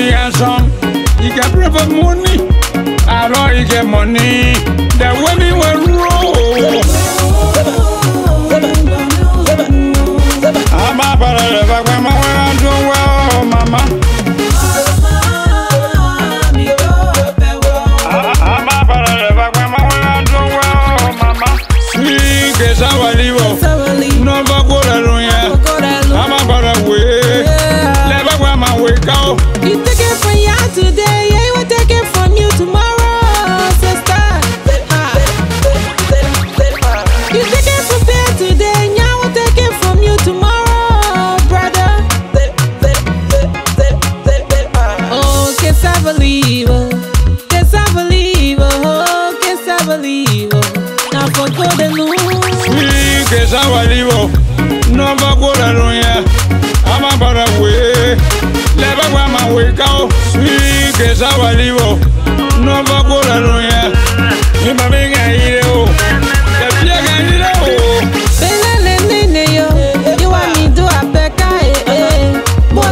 money and some. You get prefer money. I know you get money. The women will roll. I'm a brother of a woman when I'm doing well, mama. I'm a brother of a woman when I'm doing well, mama. Sweet Casava, no Bagoraluya. I'm a brother way. Never wear my wake out. You take it from ya today, yeah, you will take it from you tomorrow, sister. You take it from there today, yeah, I will take it from you tomorrow, brother. Oh, Casava, oh, Casava, now for good and news. Sweet Casava, no Bagoraluya. I'm a brother way. Never wear my wake out. Sweet Casava, no Bagoraluya. You may be a hero. You want me to a becca,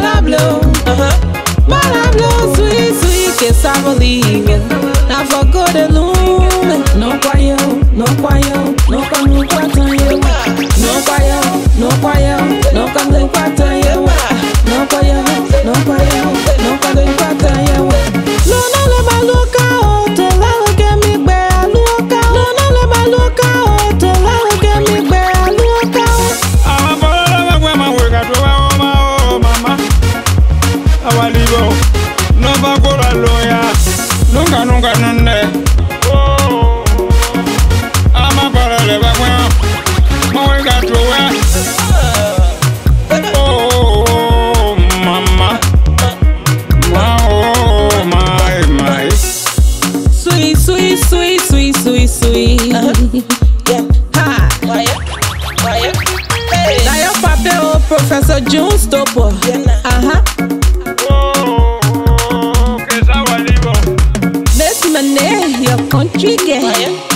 Mola blow, sweet Casava, now for good and loom. No choir, no choir, no come no quarter, no choir, no choir, no come no quarter, no choir, no choir, no come no quarter. No, let my look out, let get me bear, look out. No, let my look out, let get me bear, look out. I'm a brother of my work at mama. I live no Bagoraluya. Nunca, nunca. Oh, I'm a brother of my work at oh, mama. Oh, my. Sweet. Yeah. Ha. Why? Now your papa, Professor Jones Dopoe. Oh, Casava, Miss Menneh, your country girl.